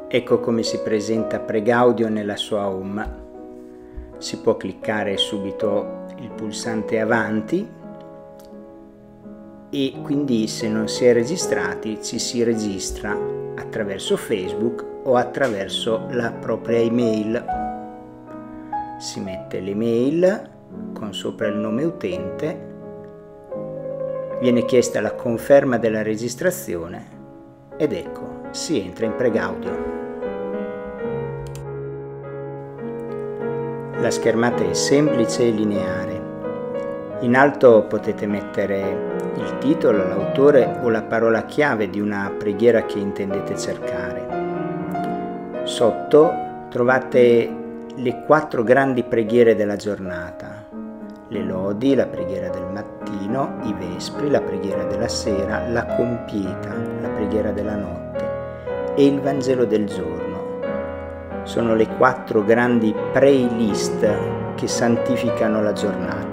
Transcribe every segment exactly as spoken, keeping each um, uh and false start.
Ecco come si presenta Pregaudio nella sua home. Si può cliccare subito il pulsante avanti e quindi, se non si è registrati, ci si registra attraverso Facebook o attraverso la propria email. Si mette l'email con sopra il nome utente, viene chiesta la conferma della registrazione ed ecco, si entra in Pregaudio. La schermata è semplice e lineare. In alto potete mettere il titolo, l'autore o la parola chiave di una preghiera che intendete cercare. Sotto trovate le quattro grandi preghiere della giornata: le lodi, la preghiera del mattino, i vespri, la preghiera della sera, la compieta, la preghiera della notte e il Vangelo del giorno. Sono le quattro grandi playlist che santificano la giornata.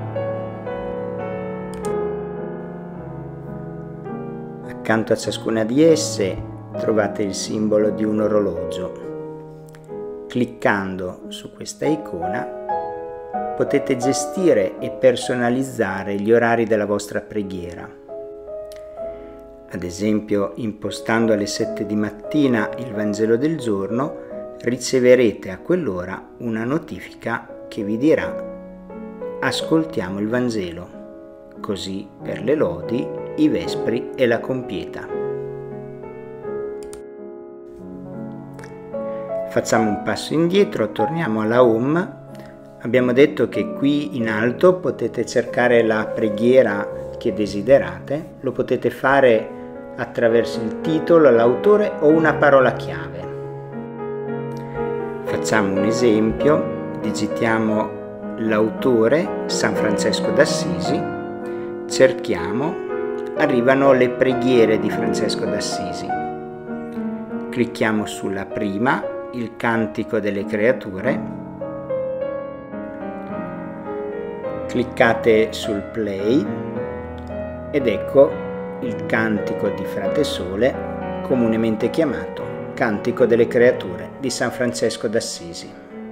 Accanto a ciascuna di esse trovate il simbolo di un orologio. Cliccando su questa icona potete gestire e personalizzare gli orari della vostra preghiera. Ad esempio, impostando alle sette di mattina il Vangelo del giorno, riceverete a quell'ora una notifica che vi dirà: ascoltiamo il Vangelo. Così per le lodi, i vespri e la compieta. Facciamo un passo indietro, torniamo alla home. Abbiamo detto che qui in alto potete cercare la preghiera che desiderate. Lo potete fare attraverso il titolo, l'autore o una parola chiave. Facciamo un esempio, digitiamo l'autore, San Francesco d'Assisi, cerchiamo, arrivano le preghiere di Francesco d'Assisi. Clicchiamo sulla prima, il Cantico delle Creature, cliccate sul play ed ecco il Cantico di Frate Sole, comunemente chiamato Cantico delle Creature di San Francesco d'Assisi.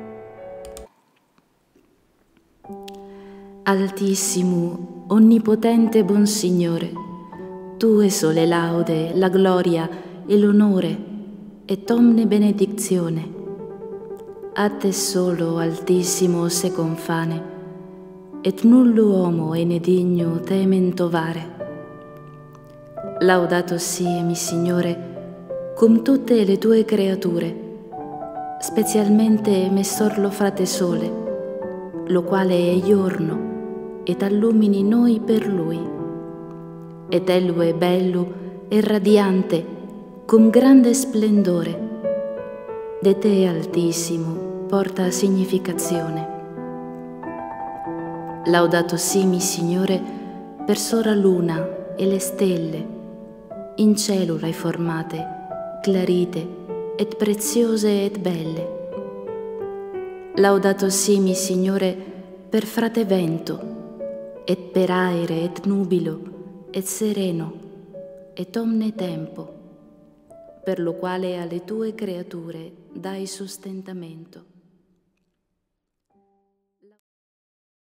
Altissimo, onnipotente buon Signore, Tue sole laude, la gloria e l'onore e t'omne benedizione. A te solo, Altissimo, se confane, et nullo uomo è ne digno temen tovare. Laudato sia, mi Signore, con tutte le tue creature, specialmente Messorlo Frate Sole, lo quale è giorno, ed allumini noi per lui. Ed ello è bello e radiante, con grande splendore. De te, Altissimo, porta significazione. Laudato sia, mi Signore, per sora luna e le stelle, in cielo l'hai formate, clarite, et preziose et belle. Laudato sia, mi Signore, per frate vento, et per aere, et nubilo, et sereno, et omne tempo, per lo quale alle tue creature dai sostentamento.